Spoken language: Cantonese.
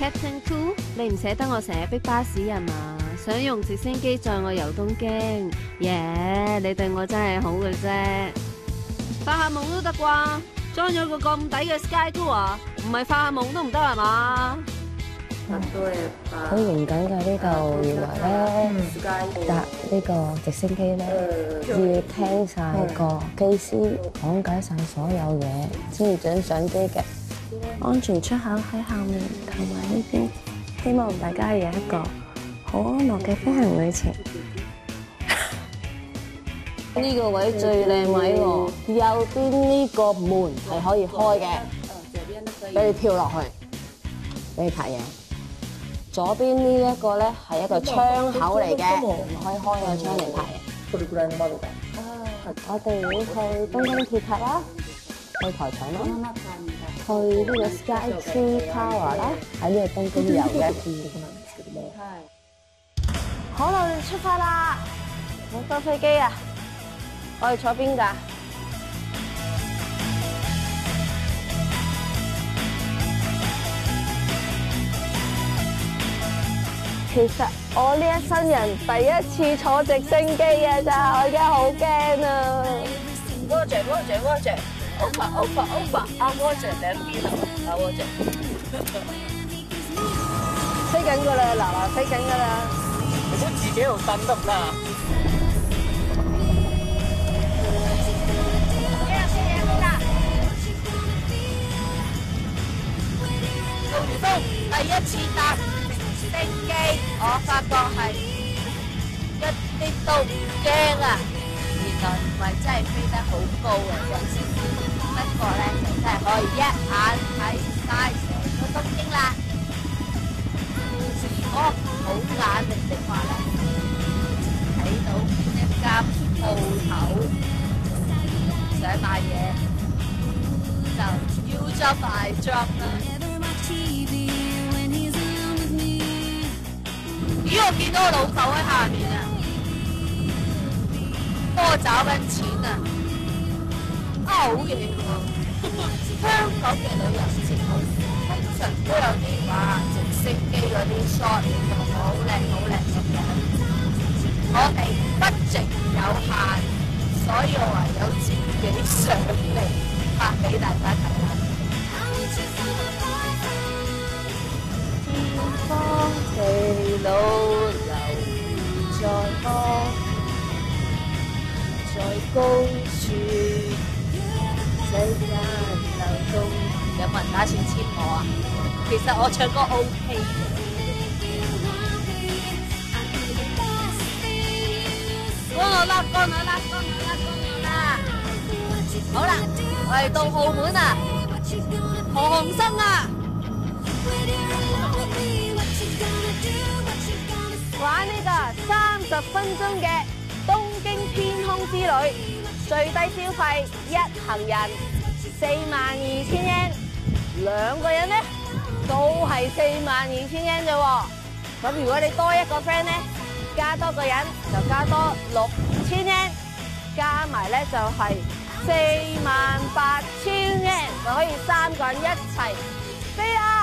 Captain Cool， 你唔捨得我成日逼巴士人嘛？想用直升機載我遊東京，耶！你對我真係好嘅啫，發下夢都得啩？裝咗個咁抵嘅 Sky Tour， 唔係發下夢都唔得係嘛？ 好嚴謹㗎呢度，原來咧搭呢個直升機咧要聽晒個機師講解晒所有嘢先至准上機嘅。安全出口喺後面同埋呢邊，希望大家有一個好安樂嘅飛行旅程。呢個位最靚位喎，右邊呢個門係可以開嘅，俾你跳落去，俾你睇嘢。左邊呢一個咧係一個窗口嚟嘅，可以開個窗嚟睇。我哋會去東京鐵塔啦，去台場啦，去呢個 Sky Tree Tower 啦，喺呢個東京遊嘅。好啦，我哋出發啦！好多飛機啊！我哋坐邊㗎？其實我呢一生人第一次坐直升機嘅咋，我而家好驚啊 ！Roger，阿 Roger 兩邊啊，阿 Roger。 飛緊㗎啦，嗱，飛緊㗎啦！ 你估自己喺度蹬得唔得啊？第一次搭直升機，我發覺係一啲都唔驚啊！原來唔係真係飛得好高嘅啫，不過咧就真係可以一眼睇晒成個東京啦。如果好眼力的話咧，睇到邊一間鋪頭想買嘢，就要咗大 drop 啦。咦，我見到我老豆喺下面啊，幫我找緊錢啊！好嘢喎！香港嘅旅遊節目通常都有啲話直升機嗰啲 shot 影到好靚咁樣，我哋budget有限，所以我唯有自己上嚟拍俾大家睇下。天荒地老流在我，在高處世間流動。有冇人打算簽我啊？其實我唱歌 OK 嘅。乾我啦！好啦，我哋到澳門啦，何鴻燊啊！玩呢個30分鐘嘅東京天空之旅，最低消費一行人42,000 yen， 兩個人咧都係42,000 yen 啫喎。咁如果你多一個 friend 咧，加多個人就加多6,000 yen， 加埋咧就係48,000 yen， 就可以3個人一齊飛啊！